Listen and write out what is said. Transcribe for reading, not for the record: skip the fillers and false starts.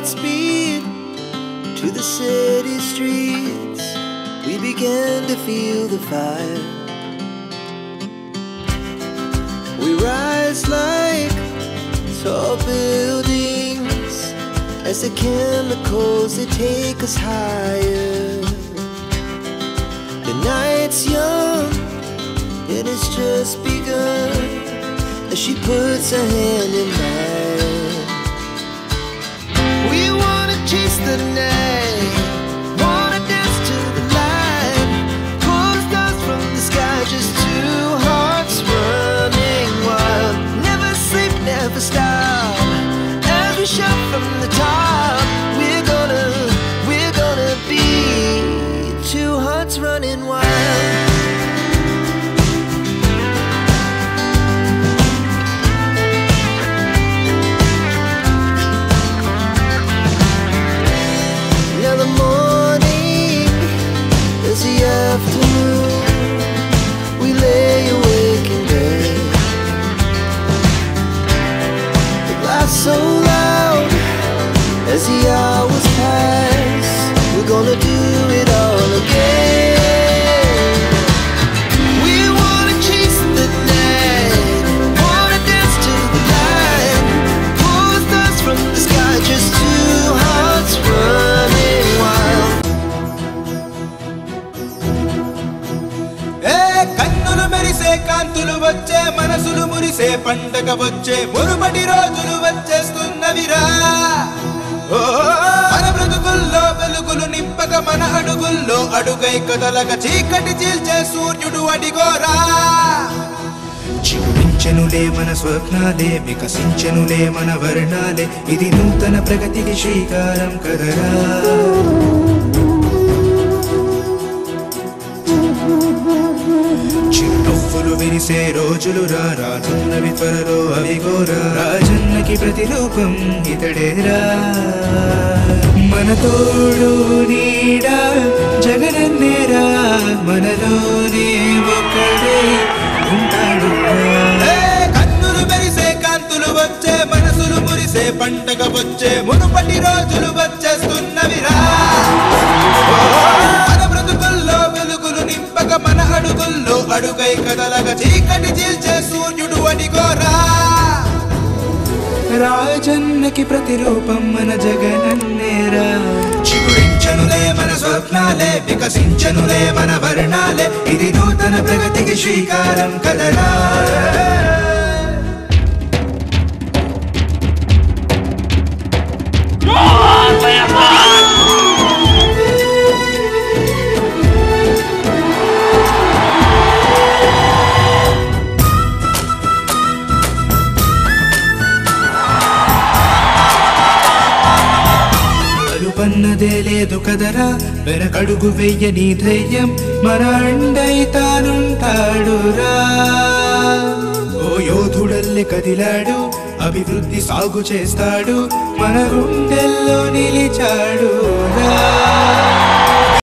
Godspeed to the city streets. We began to feel the fire. We rise like tall buildings as the chemicals they take us higher. The night's young, it has just begun as she puts her hand in mine. We wanna chase the night, wanna dance to the light, pull the stars from the sky, just two hearts running wild. Never sleep, never stop, as we shout from the top. We're gonna be two hearts running wild. Now the morning is the afternoon. We lay awake in bed. The laughs so loud as the hours pass. We're gonna do it all again. We wanna chase the night, wanna dance to the light, pull the stars from the sky, just two hearts running wild. కన్నులు మెరిసే కాంతులు వచ్చే, మనసులు మురిసే పండగ వచ్చే, మురుపటి రోజులు వచ్చేస్తున్నవిరా. మన బ్రతుకుల్లో వెలుగులు నింపక, మన అడుగుల్లో అడుగై కదలక, చీకటి చీల్చే సూర్యుడు అడిగోరా. చిగురించెనులే మన స్వప్నాలే, వికసించెనులే మన వర్ణాలే, ఇది నూతన ప్రగతికి శ్రీకారం కదరా. చిరునవ్వులు విరిసే రోజులు రానున్నవి త్వరలో అవిగోరా. రాజన్నకి ప్రతిరూపం ఇతడేరా. మన తోడు నీడా జగనన్నేరా, మనలోనే ఒకడే ఉంటాడు. కన్నులు మెరిసే కాంతులు వచ్చే, మనసులు మురిసే పండగ వచ్చే, మునుపటి రోజులు వచ్చేస్తున్నవిరా. మన బ్రతుకుల్లో వెలుగులు నింపక, మన అడుగుల్లో అడుగై కదలక, చీకటి చీల్చే సూర్యుడు అడిగోరా. రాజన్నకి ప్రతిరూపం మన జగనన్నేరా. చిగురించనులే మన స్వప్నాలే, వికసించనులే మన వర్ణాలే, ఇది నూతన ప్రగతికి శ్రీకారం కదరా. పన్నదే లేదు కదరా, వెనకడుగు వెయ్యని ధైర్యం మన అండై తానుంటాడురా. ఓ యోధుడల్లె కదిలాడు, అభివృద్ధి సాగు చేస్తాడు, మన గుండెల్లో నిలిచాడురా.